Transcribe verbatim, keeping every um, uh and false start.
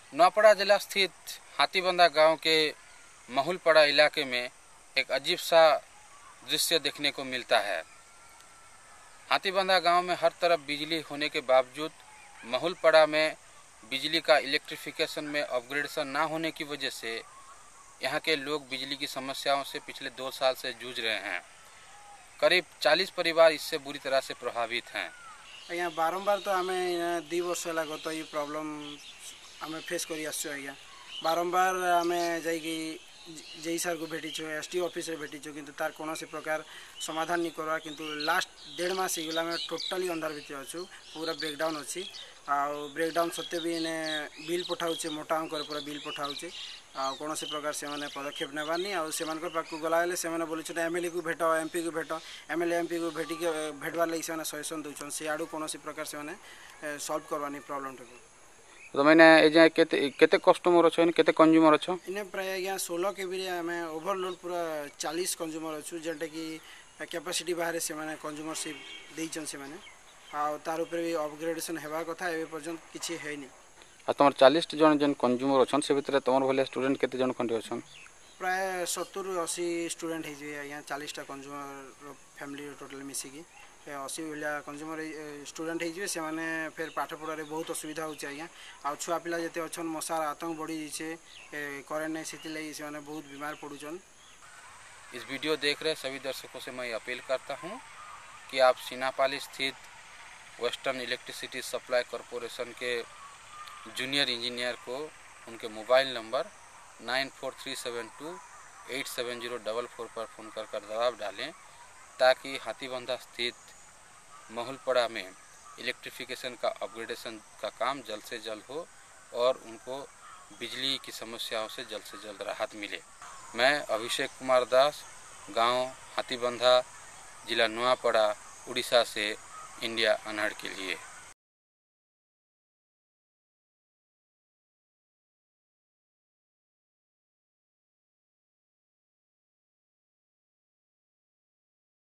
नौपड़ा जिला स्थित हाथीबंधा गांव के महूलपड़ा इलाके में एक अजीब सा दृश्य देखने को मिलता है। हाथीबंधा गांव में हर तरफ बिजली होने के बावजूद महूलपड़ा में बिजली का इलेक्ट्रिफिकेशन में अपग्रेडेशन ना होने की वजह से यहाँ के लोग बिजली की समस्याओं से पिछले दो साल से जूझ रहे हैं। करीब चालीस परिवार इससे बुरी तरह से प्रभावित हैं। आज्ञा बारंबार तो आम दी वर्ष है गत ये प्रॉब्लम आम फेस कर आज्ञा बारंबार आम जा जेई सार को भेटीचु एस टी ऑफिस भेटीचु किंतु तार कौन प्रकार समाधान नहीं करवा किंतु लास्ट डेढ़ मास होगा आम टोटाली अंधार भितर अच्छु पूरा ब्रेकडाउन अच्छी आउ ब्रेकडाउन सत्वे भी इने बिल पठाऊे मोटा अंकर पूरा बिल पठाऊे आ कौन प्रकार से मैंने पदक्षेप नेबानी आ से पाक गला से बोलुन एम एल ए को भेट एम पी को भेट M L A M P को भेटिक भेटवार लगे से सजेसन दूसर से आड़ू कौन प्रकार से सल्व करवानी प्रॉब्लम टाक तो मैंने ए केते केते कस्टमर अच्छे केते कंज्यूमर अच्छो इने प्राय आज्ञा सोलह के भी आम ओभरलोड पूरा चालीस कंज्यूमर अच्छु जेनटा कि कैपेसिटी बाहर से मैंने कंज्यूमरशिप देइछन से मैंने आ तार ऊपर भी अपग्रेडेशन हेबा कथा ए पर्यंत किछि हेनी। आ तुम चालीस जन जन कंज्यूमर अच्छन से भितर तुम भले स्टूडेंट केते जन खंडे अच्छन प्राय सत्तर अस्सी स्टूडेंट है आज्ञा चालीस टा कंज्यूमर फैमिली टोटल मिसिकी अशी भाया कंज्यूमर स्टूडेंट हो मैंने फिर पाठ पढ़ारे बहुत असुविधा होचे आज्ञा आ छुआ पिला जते अच्छन मशार आतंक बढ़ी जाइए करेन्ट नहीं से से मैंने बहुत बीमार पड़ुचन। इस वीडियो देख रहे सभी दर्शकों से मैं अपील करता हूं कि आप सीनापाली स्थित वेस्टर्न इलेक्ट्रिसिटी सप्लाई कॉरपोरेशन के जूनियर इंजीनियर को उनके mobile number nine four three seven two eight seven zero double four पर फ़ोन कर कर दबाव डालें ताकि हाथीबंधा स्थित महूलपड़ा में इलेक्ट्रिफिकेशन का अपग्रेडेशन का काम जल्द से जल्द हो और उनको बिजली की समस्याओं से जल्द से जल्द राहत मिले। मैं अभिषेक कुमार दास, गांव हाथीबंधा, जिला नौपड़ा, उड़ीसा से इंडिया अनहड़ के लिए।